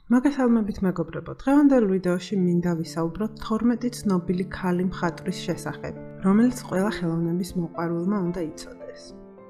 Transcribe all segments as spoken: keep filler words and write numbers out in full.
მოგესალმებით მეგობრებო, დღევანდელ ვიდეოში მინდა ვისაუბროთ თორმეტი ცნობილი ქალი მხატვრის შესახებ, რომელიც ყველა ხელოვნების მოყვარულმა უნდა იცოდეს.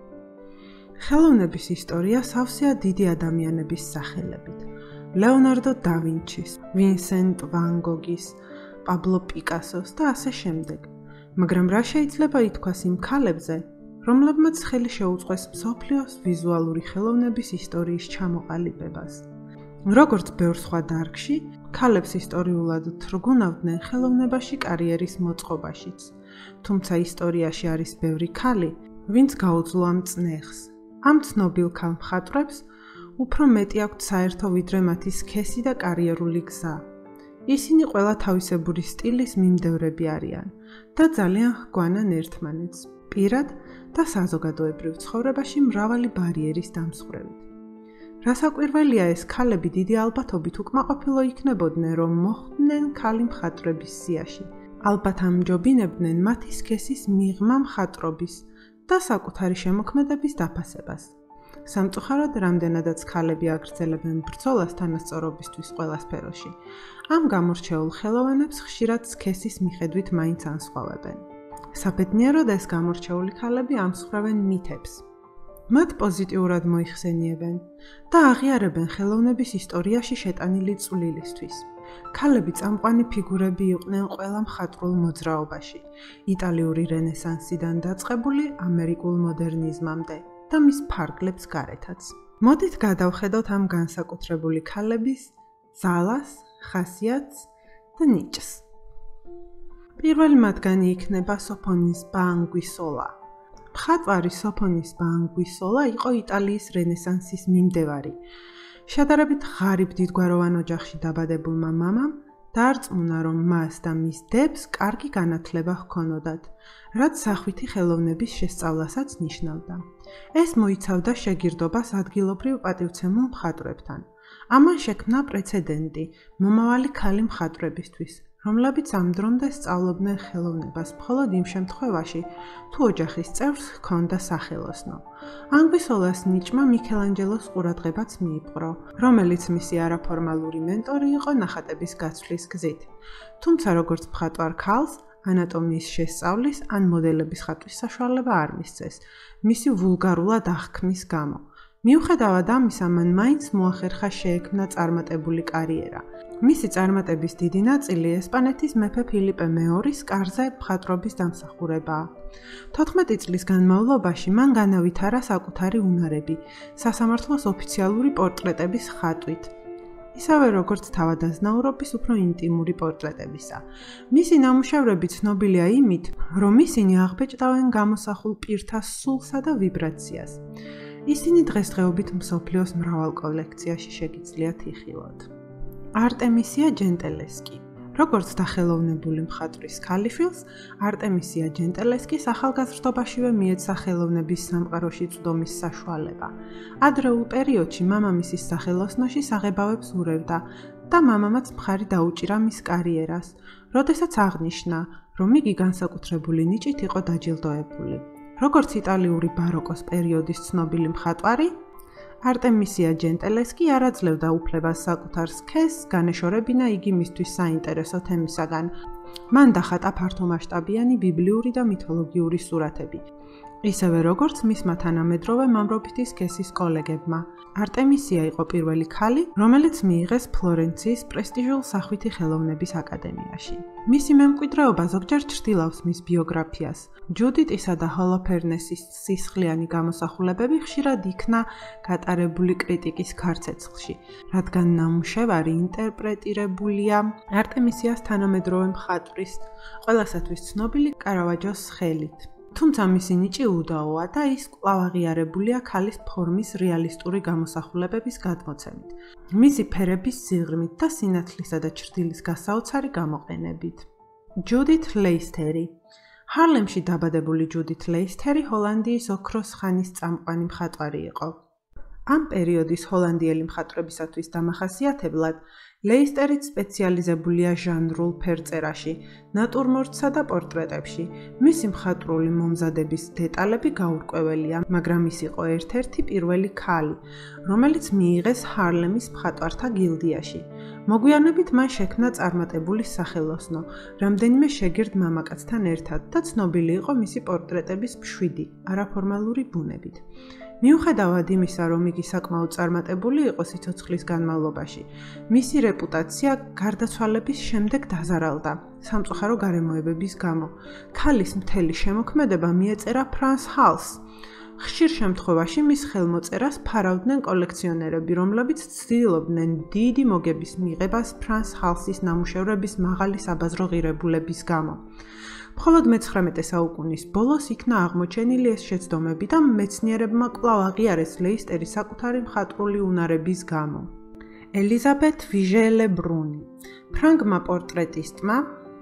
ხელოვნების ისტორია სავსეა დიდი ადამიანების სახელებით. ლეონარდო და ვინჩის, ვინსენტ ვან გოგის, პაბლო პიკასოს და ასე შემდეგ. მაგრამ რა შეიძლება ითქვას იმ ქალებზე, რომლებმაც ხელი შეუწყეს მსოფლიოს ვიზუალური ხელოვნების ისტორიის ჩამოყალიბებას. როგორც ბევრ სხვა დარგში, ქალებს ისტორიულად თრგუნავდნენ ხელოვნებაში კარიერის მოწყობაშიც. თუმცა ისტორიაში არის ბევრი ქალი, ვინც გაუძლო ამ წნეხს. ამ ცნობილ ქალ მხატვრებს უფრო მეტი აქვთ საერთო ვიდრე მათი სქესი და კარიერული გზა. ისინი ყველა თავისებური სტილის მიმდევრები არიან და ძალიან ჰგვანან ერთმანეთს, პირად და საზოგადოებრივ ცხოვრებაში მრავალი ბარიერის დამსხვრევით. რასაკვირველია, ეს ქალები დიდი ალბათობით უკმაყოფილო იქნებოდნენ, რომ მოხვდნენ ქალი მხატვრების სიაში. ალბათ ამჯობინებდნენ მათი სქესის მიღმა მხატვრობის და საკუთარი შემოქმედების დაფასებას. სამწუხაროდ, რამდენადაც ქალები აგრძელებენ ბრძოლას თანასწორობისთვის ყველა სფეროში, ამ გამორჩეულ ხელოვანებს ხშირად სქესის მიხედვით მაინც ანსხვავებენ. საბედნიეროდ, ეს გამორჩეული ქალები ამსხვრევენ მითებს. მათ პოზიტიურად მოიხსენიებენ და აღიარებენ ხელოვნების ისტორიაში შეტანილი წვლილისთვის. ქალები წამყვანი ფიგურები იყვნენ ყველა მხატვრულ მოძრაობაში, იტალიური რენესანსიდან დაწყებული ამერიკულ მოდერნიზმამდე და მის ფარგლებს გარეთაც. მოდით გადავხედოთ ამ განსაკუთრებული ქალების ძალას, ხასიათს და ნიჭს. პირველი მათგანი იქნება სოფონის ბაანგვისოლა. მხატვარი სოფონის ბაანგვისოლა იყო იტალიის რენესანსის მიმდევარი. შედარებით ღარიბ დიდგვაროვან ოჯახში დაბადებულმა მამამ დაარწმუნა, რომ მას და მის დებს კარგი განათლება ჰქონოდათ, რაც სახვითი ხელოვნების შესწავლასაც ნიშნავდა. ეს მოიცავდა შეგირდობას ადგილობრივ პატივცემულ მხატვრებთან. ამან შექმნა პრეცედენტი მომავალი ქალი მხატვრებისთვის, რომლებიც ამ დრომდე სწავლობდნენ ხელოვნებას მხოლოდ იმ შემთხვევაში, თუ ოჯახის წევრს ჰქონდა სახელოსნო. ანგვისოლას ნიჭმა მიქელანჯელოს ყურადღებაც მიიპყრო, რომელიც მისი არაფორმალური მენტორი იყო ნახატების გაცვლის გზით. თუმცა როგორც მხატვარ ქალს, ანატომიის შესწავლის ან მოდელების ხატვის საშუალება არ მისცეს, მისი ვულგარულად აღქმის გამო. მიუხედავად ამისა, მან მაინც მოახერხა შეექმნა წარმატებული კარიერა. მისი წარმატების დიდი ნაწილი ესპანეთის მეფე ფილიპე მეორის კარზე მხატვრობის დამსახურებაა. თოთხმეტი წლის განმავლობაში მან განავითარა საკუთარი უნარები, სასამართლოს ოფიციალური პორტრეტების ხატვით. ისევე როგორც თავადაზნაურობის უფრო ინტიმური პორტრეტებისა. მისი ნამუშევრები ცნობილია იმით, რომ ისინი აღბეჭდავენ გამოსახულ პირთა სულსა და ვიბრაციას. ისინი დღესდღეობით მსოფლიოს მრავალ კოლექციაში შეგიძლიათ იხილოთ. არტემისია ჯენტელესკი. როგორც დახელოვნებული მხატვრის ქალიშვილს, არტემისია ჯენტელესკის ახალგაზრდობაშივე მიეცა ხელოვნების სამყაროში წვდომის საშუალება. ადრეულ პერიოდში მამამისის სახელოსნოში საღებავებს ურევდა და მამამაც მხარი დაუჭირა მის კარიერას, როდესაც აღნიშნა, რომ იგი განსაკუთრებული ნიჭით იყო დაჯილდოებული. როგორც იტალიური ბაროკოს პერიოდის ცნობილი მხატვარი, არტემისია ჯენტელესკი არ აძლევდა უფლებას საკუთარ სქესს განეშორებინა იგი მისთვის საინტერესო თემისაგან. მან დახატა ფართომასშტაბიანი ბიბლიური და მითოლოგიური სურათები, ისევე როგორც მისმა თანამედროვე მამრობითი სქესის კოლეგებმა. არტემისია იყო პირველი ქალი, რომელიც მიიღეს ფლორენციის პრესტიჟულ სახვითი ხელოვნების აკადემიაში. მისი მემკვიდრეობა ზოგჯერ ჩრდილავს მის ბიოგრაფიას. ჯუდიტისა და ჰოლოფერნესის სისხლიანი გამოსახულებები ხშირად იქნა გატარებული კრიტიკის ქარცეცხლში, რადგან ნამუშევარი ინტერპრეტირებულია არტემისიას თანამედროვე მხატვრის, ყველასათვის ცნობილი კარავაჯოს ხელით. თუმცა მისი ნიჭი უდაოა და ის კვლავ აღიარებულია ქალის ფორმის რეალისტური გამოსახულებების გადმოცემით, მისი ფერების სიღრმით და სინათლისა და ჩრდილის გასაოცარი გამოყენებით. ჯუდით ლეისტერი. ჰარლემში დაბადებული ჯუდით ლეისტერი ჰოლანდიის ოქროს ხანის წამყვანი მხატვარი იყო. ამ პერიოდის ჰოლანდიელი მხატვრებისათვის დამახასიათებლად ლეისტერიც სპეციალიზებულია ჟანრულ ფერწერაში, ნატურმორტსა და პორტრეტებში. მისი მხატვრული მომზადების დეტალები გაურკვეველია, მაგრამ ის იყო ერთ-ერთი პირველი ქალი, რომელიც მიიღეს ჰარლემის მხატვართა გილდიაში. მოგვიანებით მან შექმნა წარმატებული სახელოსნო, რამდენიმე შეგირდ მამაკაცთან ერთად და ცნობილი იყო მისი პორტრეტების მშვიდი, არაფორმალური ბუნებით. მიუხედავად იმისა, რომ იგი საკმაოდ წარმატებული იყო სიცოცხლის განმავლობაში, მისი რეპუტაცია გარდაცვალების შემდეგ დაზარალდა სამწუხარო გარემოებების გამო. ქალის მთელი შემოქმედება მიეწერა ფრანს ჰალს. ხშირ შემთხვევაში მის ხელმოწერას ფარავდნენ კოლექციონერები, რომლებიც ცდილობდნენ დიდი მოგების მიღებას ფრანს ჰალსის ნამუშევრების მაღალი საბაზრო ღირებულების გამო. მხოლოდ მეცხრამეტე საუკუნის ბოლოს იქნა აღმოჩენილი ეს შეცდომები და მეცნიერებმა კვლავ აღიარეს ლეისტერის საკუთარი მხატვრული უნარების გამო. ელიზაბეთ ვიჟე ბრუნი. ფრანგმა პორტრეტისტმა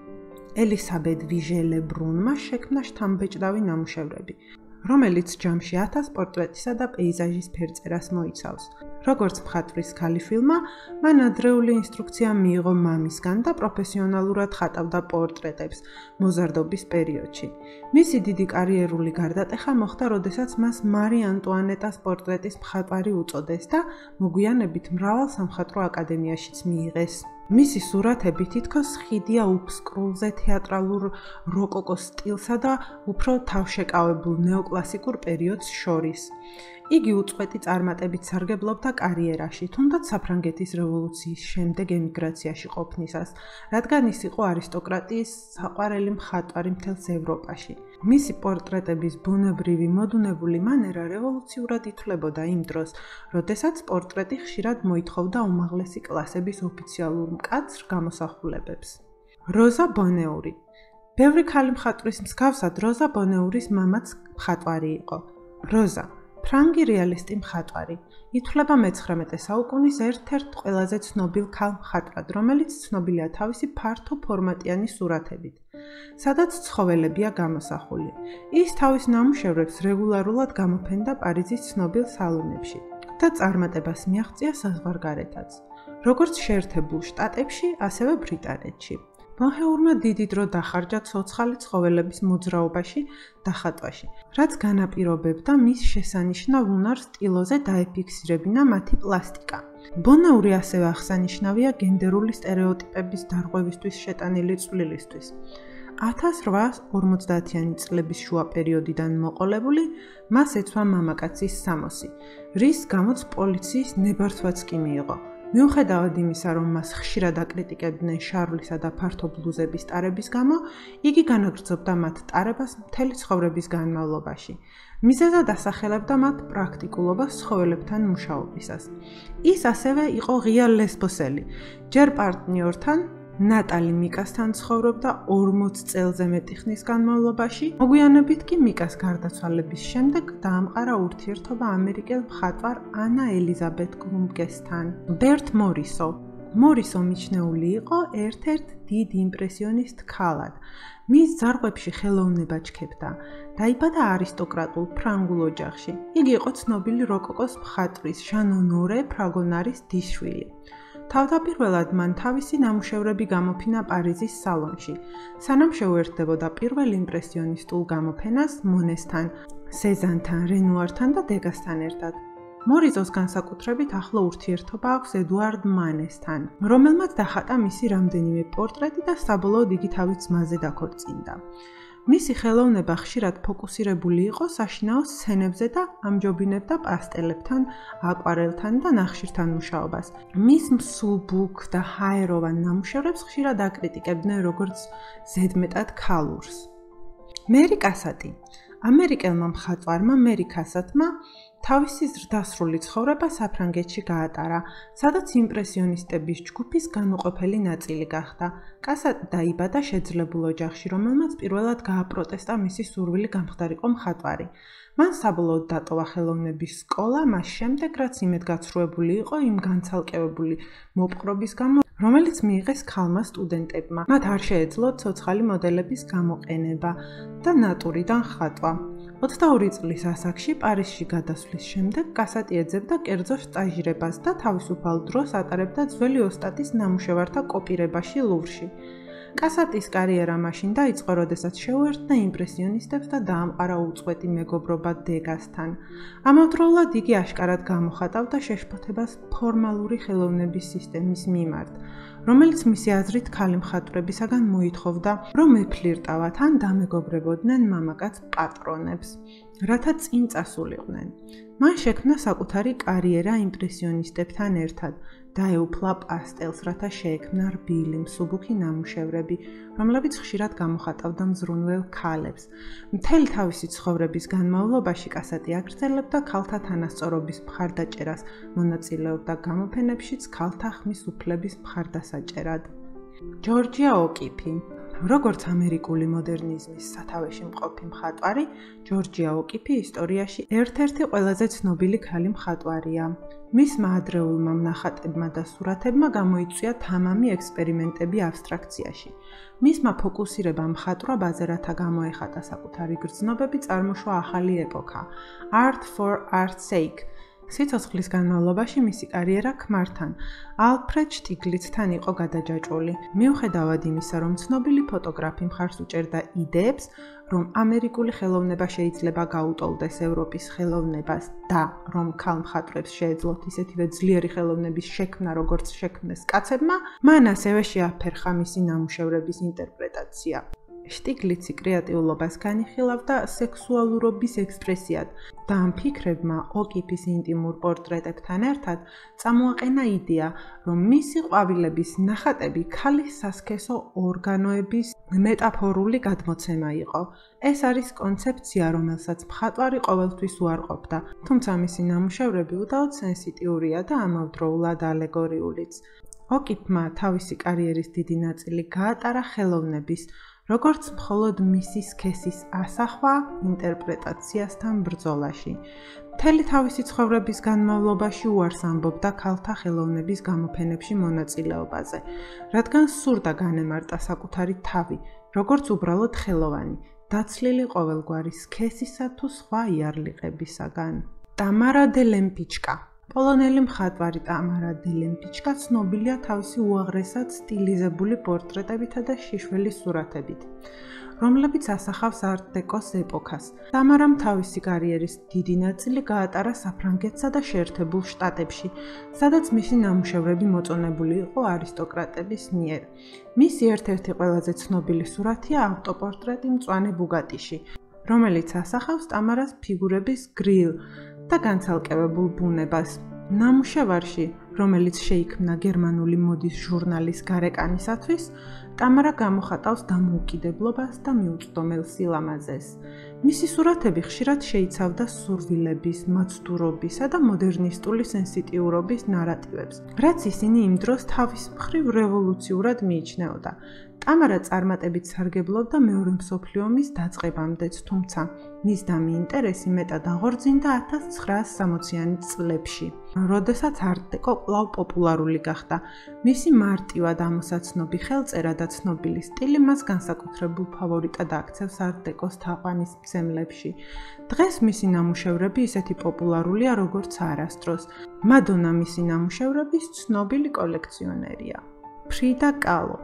ელისაბედ ვიჟე ბრუნმა შექმნა შთამბეჭდავი ნამუშევრები, რომელიც ჯამში ათას პორტრეტისა და პეიზაჟის ფერწერას მოიცავს. როგორც მხატვრის ქალიშვილმა, მან ადრეული ინსტრუქცია მიიღო მამისგან და პროფესიონალურად ხატავდა პორტრეტებს მოზარდობის პერიოდში. მისი დიდი კარიერული გარდატეხა მოხდა, როდესაც მას მარი ანტუანეტას პორტრეტის მხატვარი უწოდეს და მოგვიანებით მრავალ სამხატვრო აკადემიაშიც მიიღეს. მისი სურათები თითქოს ხიდია უფსკრულზე თეატრალურ როკოკოს სტილსა და უფრო თავშეკავებულ ნეოკლასიკურ პერიოდს შორის. იგი უწყვეტი წარმატებით სარგებლობდა კარიერაში, თუნდაც საფრანგეთის რევოლუციის შემდეგ ემიგრაციაში ყოფნისას, რადგან ის იყო არისტოკრატიის საყვარელი მხატვარი მთელს ევროპაში. მისი პორტრეტების ბუნებრივი მოდუნებული მანერა რევოლუციურად ითვლებოდა იმ დროს, როდესაც პორტრეტი ხშირად მოითხოვდა უმაღლესი კლასების ოფიციალურ მკაცრ გამოსახულებებს. როზა ბონეური. ბევრი ქალი მხატვრის მსგავსად, როზა ბონეურის მამაც მხატვარი იყო. როზა ფრანგი რეალისტი მხატვარი. ითვლება მეცხრამეტე საუკუნის ერთ-ერთ ყველაზე ცნობილ ქალ მხატვრად, რომელიც ცნობილია თავისი ფართო ფორმატიანი სურათებით, სადაც ცხოველებია გამოსახული. ის თავის ნამუშევრებს რეგულარულად გამოფენდა პარიზის ცნობილ სალონებში და წარმატებას მიაღწია საზღვარგარეთაც, როგორც შეერთებულ შტატებში, ასევე ბრიტანეთში. ბონჰეურმა დიდი დრო დახარჯა ცოცხალი ცხოველების მოძრაობაში და ხატვაში, რაც განაპირობებდა მის შესანიშნავ უნარს ტილოზე დაეფიქსირებინა მათი პლასტიკა. ბონეური ასევე აღსანიშნავია გენდერული სტერეოტიპების დარღვევისთვის შეტანილი წვლილისთვის. ათას რვაას ორმოცდაათიანი წლების შუა პერიოდიდან მოყოლებული, მას ეცვა მამაკაცის სამოსი, რის გამოც პოლიციის ნებართვაც კი მიიღო. მიუხედავად იმისა, რომ მას ხშირად აკრიტიკებდნენ შარვლისა და ფართო ბლუზების ტარების გამო, იგი განაგრძობდა მათ ტარებას მთელი ცხოვრების განმავლობაში. მიზეზად ასახელებდა მათ პრაქტიკულობას ცხოველებთან მუშაობისას. ის ასევე იყო ღია ლესბოსელი. ჯერ პარტნიორთან, ნატალი მიკასთან ცხოვრობდა ორმოც წელზე მეტი ხნის განმავლობაში. მოგვიანებით კი მიკას გარდაცვალების შემდეგ დაამყარა ურთიერთობა ამერიკელ მხატვარ ანა ელიზაბეთ კრუმკესთან. ბერტ მორისო. მორისო მიჩნეული იყო ერთ-ერთ დიდ იმპრესიონისტ ქალად. მის ძარღვებში ხელოვნება ჩქებდა. დაიბადა არისტოკრატულ ფრანგულ ოჯახში. იგი იყო ცნობილი როკოკოს მხატვრის ჟან ონორე ფრაგონარის დისშვილი. თავდაპირველად მან თავისი ნამუშევრები გამოფინა პარიზის სალონში, სანამ შეუერთდებოდა პირველ იმპრესიონისტულ გამოფენას მონესთან, სეზანთან, რენუართან და დეგასთან ერთად. მორიზოს განსაკუთრებით ახლო ურთიერთობა აქვს ედუარდ მანესთან, რომელმაც დახატა მისი რამდენიმე პორტრეტი და საბოლოოდ იგი თავის ძმაზე დაქორწინდა. მისი ხელოვნება ხშირად ფოკუსირებული იყო საშინაო სცენებზე და ამჯობინებდა პასტელებთან, აკვარელთან და ნახშირთან მუშაობას. მის მსუბუქ და ჰაეროვან ნამუშევრებს ხშირად აკრიტიკებდნენ როგორც ზედმეტად ქალურს. მერი კასატი. ამერიკელმა მხატვარმა მერი კასატმა თავისი ზრდასრული ცხოვრება საფრანგეთში გაატარა, სადაც იმპრესიონისტების ჯგუფის განუყოფელი ნაწილი გახდა. კასატი დაიბადა შეძლებულ ოჯახში, რომელმაც პირველად გააპროტესტა მისი სურვილი გამხდარიყო მხატვარი. მან საბოლოოდ დატოვა ხელოვნების სკოლა, მას შემდეგ, რაც იმედგაცრუებული იყო იმ განცალკევებული მოპყრობის გამო, რომელიც მიიღეს ქალმა სტუდენტებმა. მათ არ შეეძლოთ ცოცხალი მოდელების გამოყენება და ნატურიდან ხატვა. ოცდაორი წლის ასაკში პარიზში გადასვლის შემდეგ კასატი ეძებდა კერძო სტაჟირებას და თავისუფალ დროს ატარებდა ძველი ოსტატის ნამუშევართა კოპირებაში ლუვრში. კასატის კარიერა მაშინ დაიწყო, როდესაც შეუერთდა იმპრესიონისტებს და დაამყარა უწყვეტი მეგობრობა დეგასთან. ამავდროულად იგი აშკარად გამოხატავდა შეშფოთებას ფორმალური ხელოვნების სისტემის მიმართ, რომელიც მისი აზრით ქალი მხატვრებისაგან მოითხოვდა, რომ ეფლირტავათ ან დამეგობრებოდნენ მამაკაც პატრონებს, რათა წინ წასულიყვნენ. მან შექმნა საკუთარი კარიერა იმპრესიონისტებთან ერთად. დაეუფლა პასტელს, რათა შეექმნა რბილი, მსუბუქი ნამუშევრები, რომლებიც ხშირად გამოხატავდა მზრუნველ ქალებს. მთელი თავისი ცხოვრების განმავლობაში კასატი აგრძელებდა ქალთა თანასწორობის მხარდაჭერას, მონაწილეობდა გამოფენებშიც ქალთა ხმის უფლების მხარდასაჭერად. ჯორჯია ოკიფი როგორც ამერიკული მოდერნიზმის სათავეში მყოფი მხატვარი, ჯორჯია ოკიფი ისტორიაში ერთ-ერთი ყველაზე ცნობილი ქალი მხატვარია. მისმა ადრეულმა ნახატებმა და სურათებმა გამოიწვია თამამი ექსპერიმენტები აბსტრაქციაში. მისმა ფოკუსირებამ მხატვრობაზე, რათა გამოეხატა საკუთარი გრძნობები, წარმოშვა ახალი ეპოქა, Art for Art's sake. სიცოცხლის განმავლობაში მისი კარიერა ქმართან, ალფრედ შტიგლიცთან იყო გადაჯაჭვული. მიუხედავად იმისა, რომ ცნობილი ფოტოგრაფი მხარს უჭერდა იდეებს, რომ ამერიკული ხელოვნება შეიძლება გაუტოლდეს ევროპის ხელოვნებას და რომ ქალ მხატვრებს შეეძლოთ ისეთივე ძლიერი ხელოვნების შექმნა, როგორც შექმნეს კაცებმა, მან ასევე შეაფერხა მისი ნამუშევრების ინტერპრეტაცია. შტიგლიცი კრეატიულობას განიხილავდა სექსუალურობის ექსპრესიად და ამ ფიქრებმა ოკიფის ინტიმურ პორტრეტებთან ერთად წამოაყენა იდეა, რომ მისი ყვავილების ნახატები ქალის სასქესო ორგანოების მეტაფორული გადმოცემა იყო. ეს არის კონცეფცია, რომელსაც მხატვარი ყოველთვის უარყოფდა, თუმცა მისი ნამუშევრები უდაოდ სენსიტიურია და ამავდროულად ალეგორიულიც. ოკიფმა თავისი კარიერის დიდი ნაწილი გაატარა ხელოვნების, როგორც მხოლოდ მისი სქესის ასახვა ინტერპრეტაციასთან ბრძოლაში. მთელი თავისი ცხოვრების განმავლობაში უარს ამბობდა ქალთა ხელოვნების გამოფენებში მონაწილეობაზე, რადგან სურდა განემარტა საკუთარი თავი, როგორც უბრალოდ ხელოვანი, დაცლილი ყოველგვარი სქესისა თუ სხვა იარლიყებისაგან. ტამარა დე ლემპიჩკა პოლონელი მხატვარი ტამარა დე ლემპიჩკა ცნობილია თავისი უაღრესად სტილიზებული პორტრეტებითა და შიშველი სურათებით, რომლებიც ასახავს არტ-დეკოს ეპოქას. ტამარამ თავისი კარიერის დიდი ნაწილი გაატარა საფრანგეთსა და შეერთებულ შტატებში, სადაც მისი ნამუშევრები მოწონებული იყო არისტოკრატების მიერ. მისი ერთ-ერთი ყველაზე ცნობილი სურათია ავტოპორტრეტი მწვანე ბუგატიში, რომელიც ასახავს ტამარას ფიგურების გრილ და განცალკევებულ ბუნებას. ნამუშევარში, რომელიც შეიქმნა გერმანული მოდის ჟურნალის გარეკანისათვის, ტამარა გამოხატავს დამოუკიდებლობას და მიუწვდომელ სილამაზეს. მისი სურათები ხშირად შეიცავდა სურვილების, მაცდურობისა და მოდერნისტული სენსიტიურობის ნარატივებს, რაც ისინი იმ დროს თავის მხრივ რევოლუციურად მიიჩნეოდა. ტამარა წარმატებით სარგებლობდა მეორე მსოფლიო ომის დაწყებამდეც, თუმცა მის დამი ინტერესი მეტად აღორძინდა ათას ცხრაას სამოციანი წლებში, როდესაც არტ-დეკო კვლავ პოპულარული გახდა. მისი მარტივად ამოსაცნობი ხელწერა და ცნობილი სტილი მას განსაკუთრებულ ფავორიტად აქცევს არტ-დეკოს თაყვანისმცემლებში. დღეს მისი ნამუშევრები ისეთი პოპულარულია, როგორც არასდროს. მადონა მისი ნამუშევრების ცნობილი კოლექციონერია. ფრიდა კალო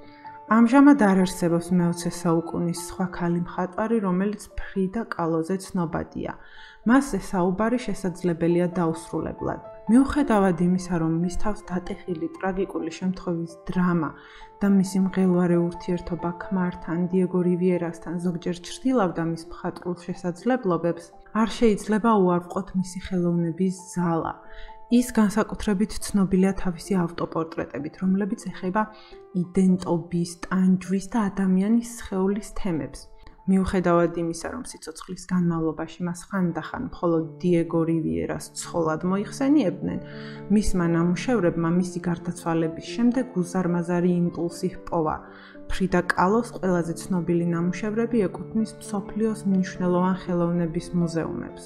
ამჟამად არ არსებობს მეოცე საუკუნის სხვა ქალი მხატვარი, რომელიც ფრიდა კალოზე ცნობადია. მასზე საუბარი შესაძლებელია დაუსრულებლად. მიუხედავად იმისა, რომ მის თავს დატეხილი ტრაგიკული შემთხვევის დრამა და მისი მღელვარე ურთიერთობა ქმართან, დიეგო რივიერასთან ზოგჯერ ჩრდილავდა მის მხატვრულ შესაძლებლობებს, არ შეიძლება უარყვოთ მისი ხელოვნების ზალა. ის განსაკუთრებით ცნობილია თავისი ავტოპორტრეტებით, რომლებიც ეხება იდენტობის, ტანჯვის და ადამიანის სხეულის თემებს. მიუხედავად იმისა, რომ სიცოცხლის განმავლობაში მას ხანდახან მხოლოდ დიეგო რივიერას ცხოლად მოიხსენიებდნენ, მისმა ნამუშევრებმა მისი გარდაცვალების შემდეგ უზარმაზარი იმპულსი ჰპოვა. ფრიდა კალოს ყველაზე ცნობილი ნამუშევრები ეკუთვნის მსოფლიოს მნიშვნელოვან ხელოვნების მუზეუმებს.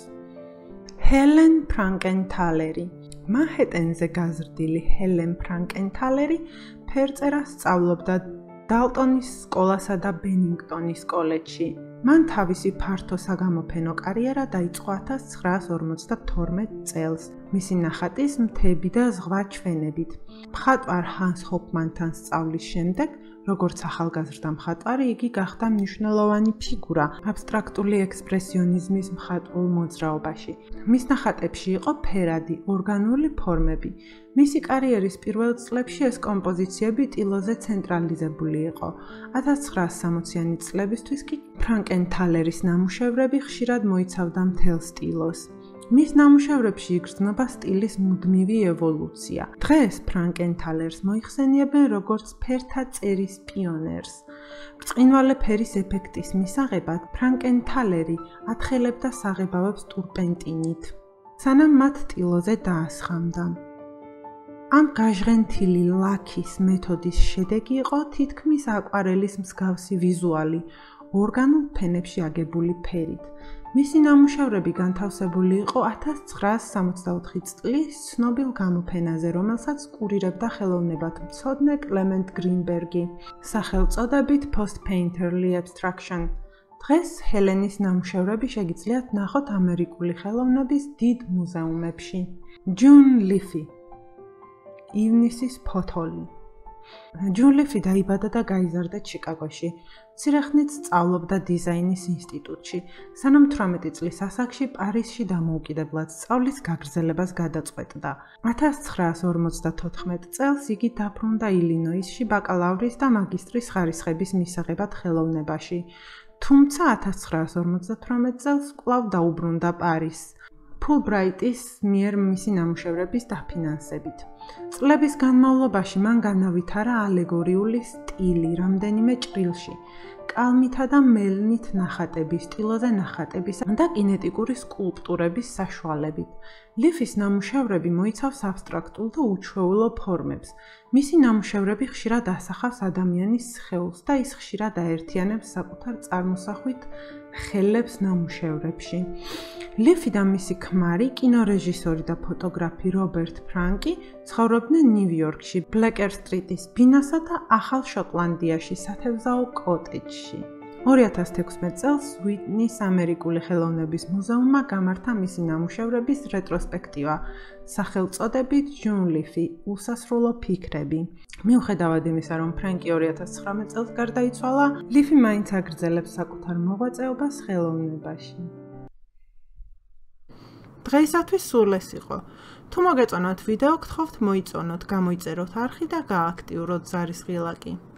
ჰელენ ფრანკენთალერი მანჰეტენზე გაზრდილი ჰელენ ფრანკენთალერი ფერწერას, სწავლობდა დალტონის სკოლასა და ბენინგტონის კოლეჯში. მან თავისი ფართო საგამოფენო კარიერა დაიწყო ათას ცხრაას ორმოცდათორმეტ წელს, მისი ნახატის მთები და ზღვა ჩვენებით. მხატვარ ჰანს ჰოფმანთან სწავლის შემდეგ, როგორც ახალგაზრდა მხატვარი, იგი გახდა მნიშვნელოვანი ფიგურა აბსტრაქტული ექსპრესიონიზმის მხატვრულ მოძრაობაში. მის ნახატებში იყო ფერადი, ორგანული ფორმები. მისი კარიერის პირველ წლებში ეს კომპოზიციები ტილოზე ცენტრალიზებული იყო. ათას ცხრაას სამოციანი წლებისთვის კი ფრანკენთალერის ნამუშევრები ხშირად მოიცავდა მთელ სტილოს. მის ნამუშევრებში იგრძნობა სტილის მუდმივი ევოლუცია. დღეს ფრანკენთალერს მოიხსენიებენ როგორც ფერთა წერის პიონერს. ბრწყინვალე ფერის ეფექტის მისაღებად ფრანკენთალერი ათხელებდა საღებავებს ტურპენტინით, სანამ მათ ტილოზე დაასხამდა. ამ გაჟღენთილი ლაქის მეთოდის შედეგი იყო თითქმის აკვარელის მსგავსი ვიზუალი, ორგანულ ფენებში აგებული ფერით. მისი ნამუშევრები განთავსებული იყო ათას ცხრაას სამოცდაოთხი წლის ცნობილ გამოფენაზე, რომელსაც კურირებდა ხელოვნებათმცოდნე კლემენტ გრინბერგი, სახელწოდებით Post-Painterly Abstraction. დღეს ჰელენის ნამუშევრები შეგიძლიათ ნახოთ ამერიკული ხელოვნების დიდ მუზეუმებში. ჯუნ ლიფი, ივნისის ფოთოლი. ჯუნ ლიფი დაიბადა და გაიზარდა ჩიკაგოში. მცირე ხნით სწავლობდა დიზაინის ინსტიტუტში, სანამ თვრამეტი წლის ასაკში პარიზში დამოუკიდებლად სწავლის გაგრძელებას გადაწყვეტდა. ათას ცხრაას ორმოცდათოთხმეტ წელს იგი დაბრუნდა ილინოისში ბაკალავრის და მაგისტრის ხარისხების მისაღებად ხელოვნებაში, თუმცა ათას ცხრაას ორმოცდათვრამეტ წელს კვლავ დაუბრუნდა პარიზს, ფულბრაიტის მიერ მისი ნამუშევრების დაფინანსებით. წლების განმავლობაში მან განავითარა ალეგორიული სტილი რამდენიმე ჭრილში, კალმითა და მელნით ნახატების, სტილოზე ნახატების და კინეტიკური სკულპტურების საშუალებით. ლიფის ნამუშევრები მოიცავს აბსტრაქტულ და უჩვეულო ფორმებს. მისი ნამუშევრები ხშირად ასახავს ადამიანის სხეულს და ის ხშირად აერთიანებს საკუთარ წარმოსახვით ხელებს ნამუშევრებში. ლიფი და მისი ქმარი, კინორეჟისორი და ფოტოგრაფი რობერტ ფრანკი ცხოვრობდნენ ნიუ-იორკში, ბლეკერ-სტრიტის ბინასა და ახალ შოტლანდიაში სათევზაო კოტეჯში. ორი ათას თექვსმეტ წელს უიტნის ამერიკული ხელოვნების მუზეუმმა გამართა მისი ნამუშევრების რეტროსპექტივა, სახელწოდებით ჯუნ ლიფი, უსასრულო ფიქრები. მიუხედავად იმისა, რომ ფრანკი ორი ათას ცხრამეტ წელს გარდაიცვალა, ლიფი მაინც აგრძელებს საკუთარ მოღვაწეობას ხელოვნებაში. დღეისათვის სულ ეს იყო. თუ მოგეწონათ ვიდეო, გთხოვთ მოიწონოთ, გამოიწეროთ არხი და გააქტიუროთ ზარისხილაკი.